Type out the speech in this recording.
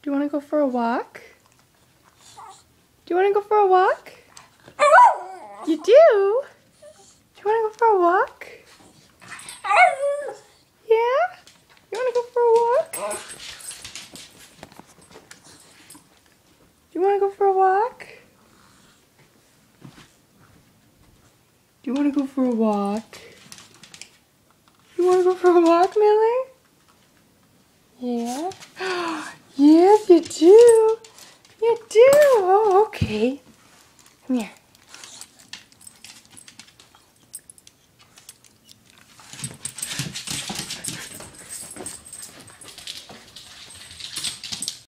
Do you want to go for a walk? Do you want to go for a walk? You do? Do you want to go for a walk? Yeah? You want to go for a walk? Do you want to go for a walk? Do you want to go for a walk? You want to go for a walk, Miller? Yeah? Yes, you do. You do. Oh, okay. Come here.